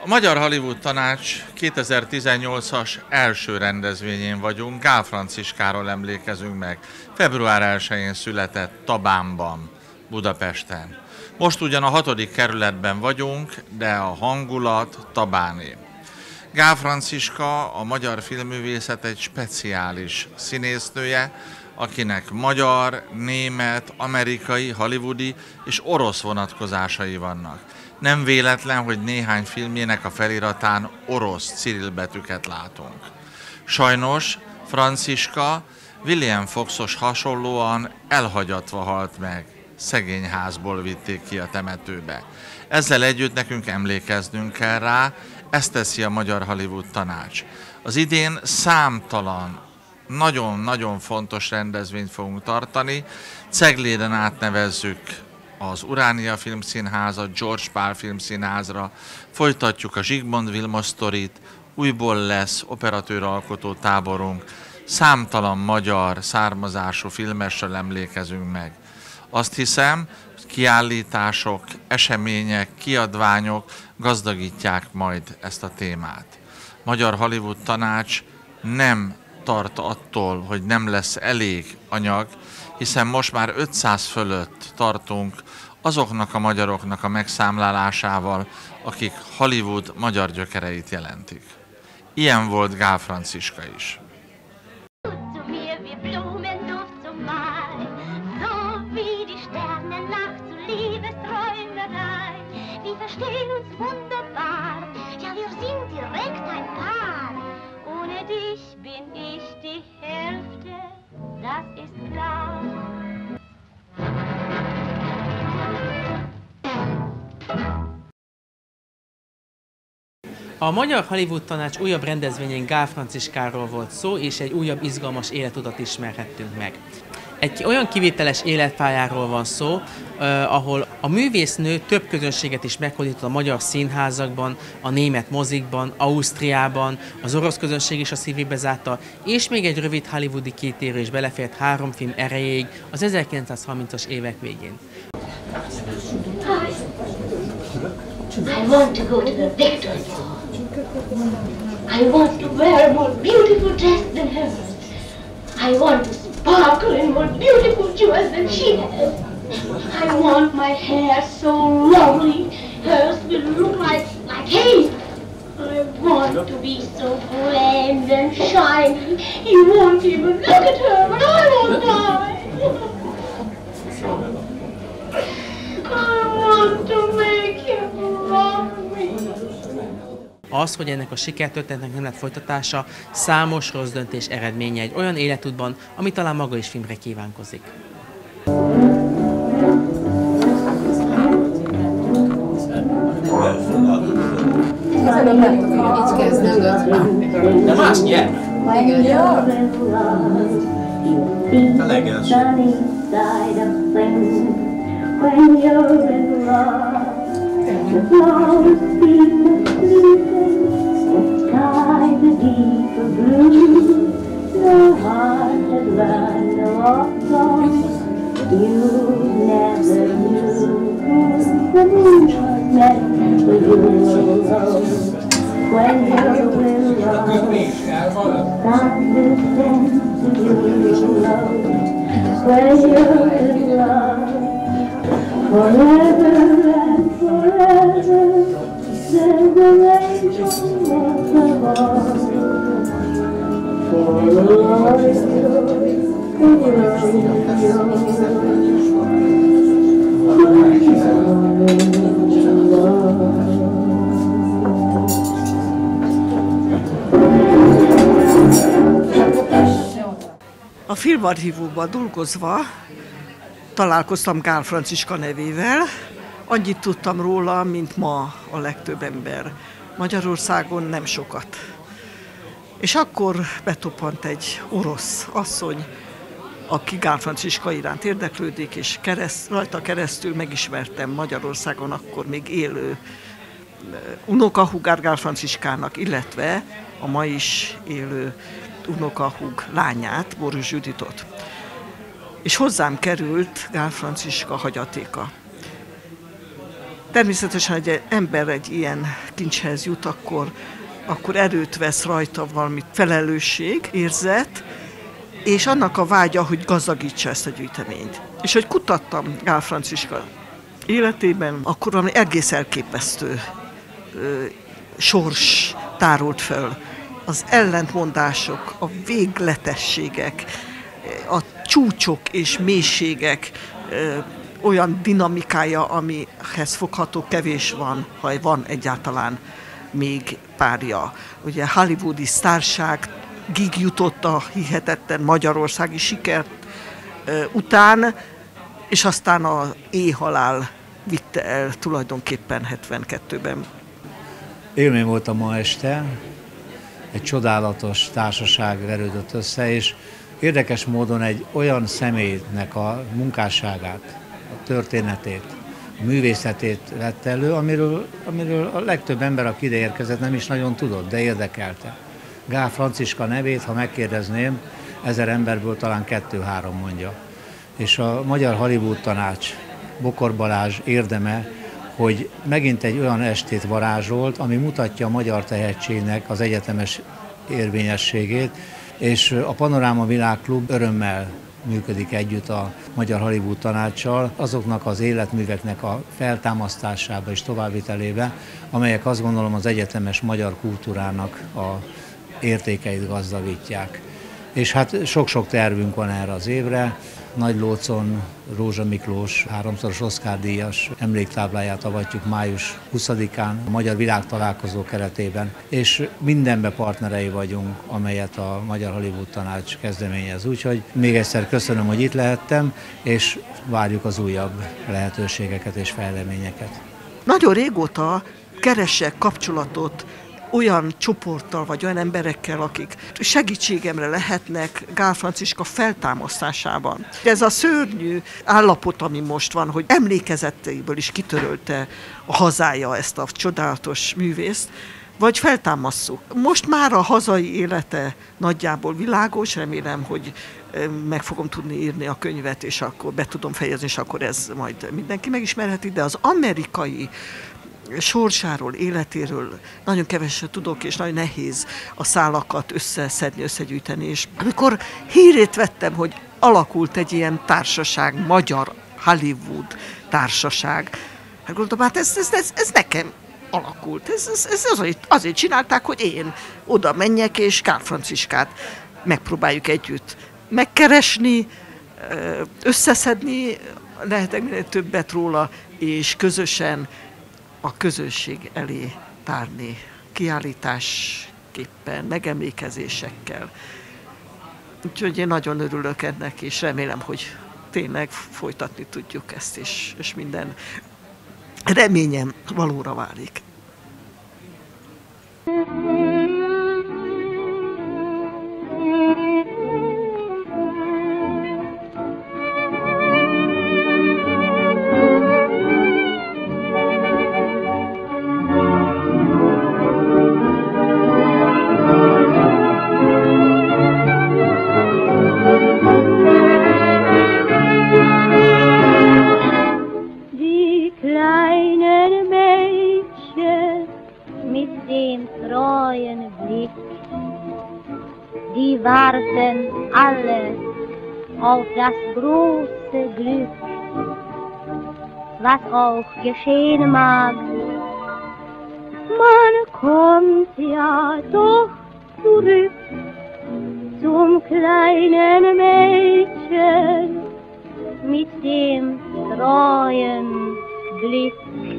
A Magyar Hollywood Tanács 2018-as első rendezvényén vagyunk, Gál Franciskáról emlékezünk meg. Február 1-én született Tabánban, Budapesten. Most ugyan a 6. kerületben vagyunk, de a hangulat Tabáné. Gál Franciska a magyar filmművészet egy speciális színésznője, akinek magyar, német, amerikai, hollywoodi és orosz vonatkozásai vannak. Nem véletlen, hogy néhány filmjének a feliratán orosz cirilbetűket látunk. Sajnos Franciska William Foxos hasonlóan elhagyatva halt meg. Szegény házból vitték ki a temetőbe. Ezzel együtt nekünk emlékeznünk kell rá, ezt teszi a Magyar Hollywood Tanács. Az idén számtalan, nagyon-nagyon fontos rendezvényt fogunk tartani. Cegléden átnevezzük az Uránia Filmszínházat, George Pál Filmszínházra, folytatjuk a Zsigmond Vilmos sztorit, újból lesz operatőralkotó táborunk, számtalan magyar származású filmesről emlékezünk meg. Azt hiszem, hogy kiállítások, események, kiadványok gazdagítják majd ezt a témát. Magyar Hollywood Tanács nem tart attól, hogy nem lesz elég anyag, hiszen most már 500 fölött tartunk azoknak a magyaroknak a megszámlálásával, akik Hollywood magyar gyökereit jelentik. Ilyen volt Gál Franciska is. A Magyar Hollywood Tanács újabb rendezvényén Gál Franciskáról volt szó, és egy újabb izgalmas életutat ismerhettünk meg. Egy olyan kivételes életpályáról van szó, ahol a művésznő több közönséget is meghódított a magyar színházakban, a német mozikban, Ausztriában, az orosz közönség is a szívébe zárta, és még egy rövid hollywoodi kétérő is belefért 3 film erejéig az 1930-as évek végén. I want to go to the Victory Hall. I want to wear a more beautiful dress than hers. I want to sparkle in more beautiful jewels than she has. I want my hair so lovely, hers will look like hay. I want to be so grand and shiny, you won't even look at her and I won't die. I want to make him love me. Az, hogy ennek a sikertörténetnek nem lett folytatása, számos rossz döntés eredménye egy olyan életútban, ami talán maga is filmre kívánkozik. Így kezdődött. De más nyelv. A legelső. When you're in love, the flowers seem the sweetest, the skies are deep of blue, no heart has learned no love song, you never knew, the moon was meant for you alone. When you're in love, God descends to you alone. When you're in love, forever and forever, there's an angel above. For the Lord a filmarchívumban dolgozva találkoztam Gál Franciska nevével, annyit tudtam róla, mint ma a legtöbb ember. Magyarországon nem sokat. És akkor betoppant egy orosz asszony, aki Gál Franciska iránt érdeklődik, és rajta keresztül megismertem Magyarországon akkor még élő unokahúgát Gál Franciskának, illetve a ma is élő unokahúg lányát, Boros Juditot. És hozzám került Gál Franciska hagyatéka. Természetesen, hogy egy ember egy ilyen kincshez jut, akkor erőt vesz rajta valami felelősség, érzet, és annak a vágya, hogy gazdagítsa ezt a gyűjteményt. És hogy kutattam Gál Franciska életében, akkor valami egész elképesztő sors tárult föl. Az ellentmondások, a végletességek, a csúcsok és mélységek olyan dinamikája, amihez fogható kevés van, ha van egyáltalán még párja. Ugye hollywoodi sztárságig jutott a hihetetlen magyarországi sikert után, és aztán az éhhalál vitte el tulajdonképpen 72-ben. Élmény voltam ma este, egy csodálatos társaság verődött össze, és érdekes módon egy olyan személynek a munkásságát, a történetét, a művészetét vett elő, amiről a legtöbb ember, aki ide érkezett, nem is nagyon tudott, de érdekelte. Gál Franciska nevét, ha megkérdezném, 1000 emberből talán 2-3 mondja. És a Magyar Hollywood Tanács, Bokor Balázs érdeme, hogy megint egy olyan estét varázsolt, ami mutatja a magyar tehetségnek az egyetemes érvényességét, és a Panoráma Világklub örömmel működik együtt a Magyar Hollywood Tanácssal, azoknak az életműveknek a feltámasztásába és továbbvitelébe, amelyek azt gondolom az egyetemes magyar kultúrának a értékeit gazdagítják. És hát sok-sok tervünk van erre az évre. Nagylócon Rózsa Miklós 3-szoros Oscar-díjas emléktábláját avatjuk május 20-án a Magyar Világtalálkozó keretében, és mindenbe partnerei vagyunk, amelyet a Magyar Hollywood Tanács kezdeményez. Úgyhogy még egyszer köszönöm, hogy itt lehettem, és várjuk az újabb lehetőségeket és fejleményeket. Nagyon régóta keresek kapcsolatot olyan csoporttal, vagy olyan emberekkel, akik segítségemre lehetnek Gál Franciska feltámasztásában. Ez a szörnyű állapot, ami most van, hogy emlékezetéből is kitörölte a hazája ezt a csodálatos művészt, vagy feltámasszuk. Most már a hazai élete nagyjából világos, remélem, hogy meg fogom tudni írni a könyvet, és akkor be tudom fejezni, és akkor ez majd mindenki megismerheti, de az amerikai sorsáról, életéről nagyon keveset tudok, és nagyon nehéz a szálakat összeszedni, összegyűjteni. És amikor hírét vettem, hogy alakult egy ilyen társaság, Magyar Hollywood Társaság, hát gondoltam, hát ez nekem alakult. Ez azért csinálták, hogy én oda menjek, és Gál Franciskát megpróbáljuk együtt megkeresni, összeszedni, lehetek minél többet róla, és közösen a közösség elé tárni, kiállításképpen, megemlékezésekkel. Úgyhogy én nagyon örülök ennek, és remélem, hogy tényleg folytatni tudjuk ezt, és minden reményem valóra válik. Warten alle auf das große Glück, was auch geschehen mag. Man kommt ja doch zurück zum kleinen Mädchen mit dem treuen Blick.